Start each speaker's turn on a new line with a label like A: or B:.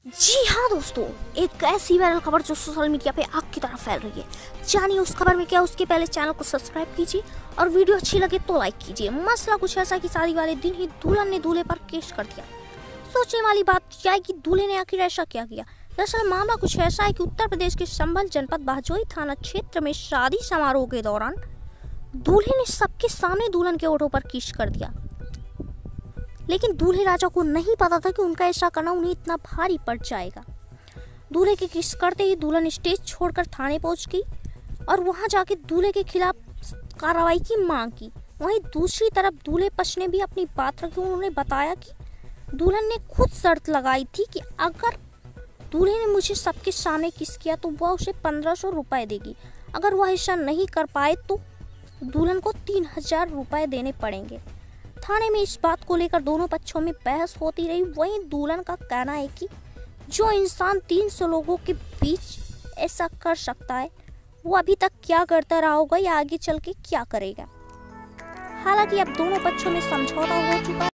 A: जी हाँ दोस्तों, एक ऐसी वायरल खबर जो सोशल मीडिया पे आग की तरह फैल रही है। जानिए उस खबर में क्या। उसके पहले चैनल को सब्सक्राइब कीजिए और वीडियो अच्छी लगे तो लाइक कीजिए। मसला कुछ ऐसा कि शादी वाले दिन ही दुल्हन ने दूल्हे पर केस कर दिया। सोचने वाली बात क्या है कि दूल्हे ने आखिर ऐसा क्या किया। दरअसल मामला कुछ ऐसा है कि उत्तर प्रदेश के संभल जनपद बाजोई थाना क्षेत्र में शादी समारोह के दौरान दूल्हे ने सबके सामने दुल्हन के ओठों पर किस कर दिया। लेकिन दूल्हे राजा को नहीं पता था कि उनका ऐसा करना उन्हें इतना भारी पड़ जाएगा। दूल्हे के किस करते ही दुल्हन स्टेज छोड़कर थाने पहुंच गई और वहां जाके दूल्हे के खिलाफ कार्रवाई की मांग की। वहीं दूसरी तरफ दूल्हे पक्ष ने भी अपनी बात रखी। उन्होंने बताया कि दुल्हन ने खुद शर्त लगाई थी कि अगर दूल्हे ने मुझे सबके सामने किस किया तो वह उसे 1500 रुपए देगी। अगर वह ऐसा नहीं कर पाए तो दुल्हन को 3000 रुपए देने पड़ेंगे। थाने में इस बात को लेकर दोनों पक्षों में बहस होती रही। वहीं दुल्हन का कहना है कि जो इंसान 300 लोगों के बीच ऐसा कर सकता है वो अभी तक क्या करता रहा होगा या आगे चल के क्या करेगा। हालांकि अब दोनों पक्षों में समझौता हो चुका है।